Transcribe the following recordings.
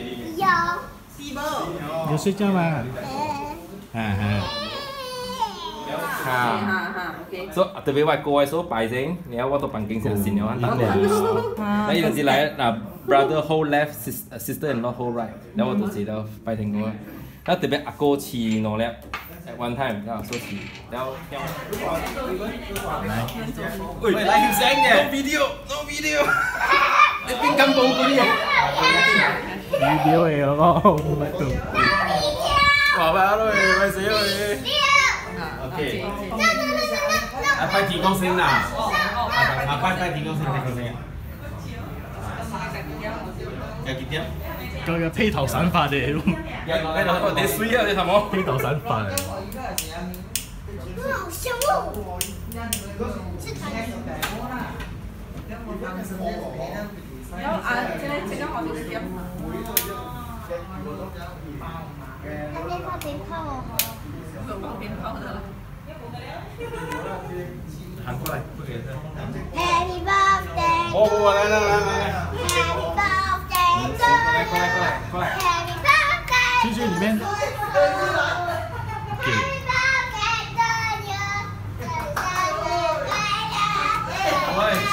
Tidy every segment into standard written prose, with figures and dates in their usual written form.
有睡觉吗？ 所以特别話過嘅所擺正，你有我到辦公室先有打嘅。那有陣時來嗱 brother hold left sister and not hold right，然後我就知道擺正個。然後特別阿哥黐我咧 at one time，然後所以然後喂，嚟條聲嘅 no video， 你邊咁報嗰啲嘢 ？video 嚟嗰個乜度？ 話吧咯，咪死咯你。OK。快提供先啦！快提供先，提供先。有幾點？ 個個披頭散髮嘅， 你衰啊！你睇冇？ 披頭散髮。 好香哦！ 然後這個我就是點？ 那邊放鞭炮哦！ 有放鞭炮的啦。 行過來 Happy birthday！ 哦，來。 Happy birthday to you！ 過來。 Happy birthday！ 進去裡面。 Happy birthday to you！ 生日快樂！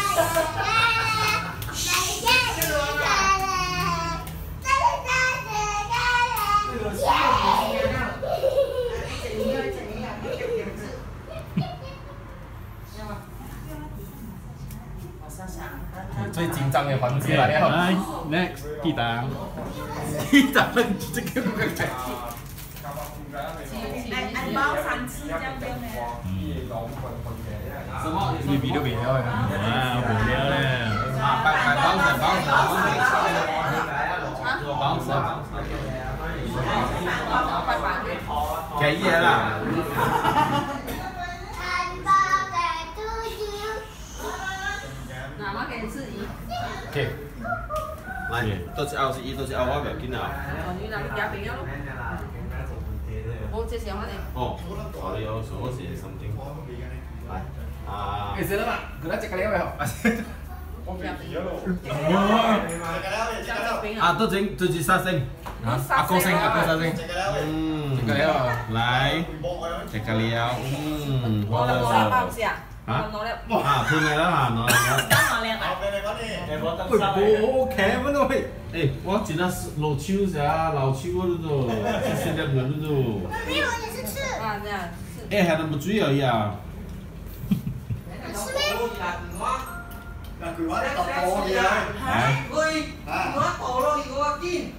最緊張的環節來了。 來 ，next 地檔。 地檔，這個不該講。 按包3次這樣對咩？ 什麼？你video俾了呀？ 啊，無聊咧。 給嘢啦。OK，來，到時候是伊，到時候我唔要緊啊。 你嗱加邊啊？我這時候你。 哦，我有所寫 something。來，啊。誒，得啦嘛，佢哋食個料未好？啊，都整最至殺星。阿哥星，阿哥殺星。食個料。來，食個料。 我攞包先啊。 啊，吞嚟啦嚇，攞喂，強乜都喂，誒，我真係老抽噻，老抽嗰度，食兩個嗰度。 沒有，也是吃。 啊，這樣。 誒，係咁水而已啊。 吃咩？ 嗱，佢話呢個貨嘅，係，佢，我一個咯，如果我見。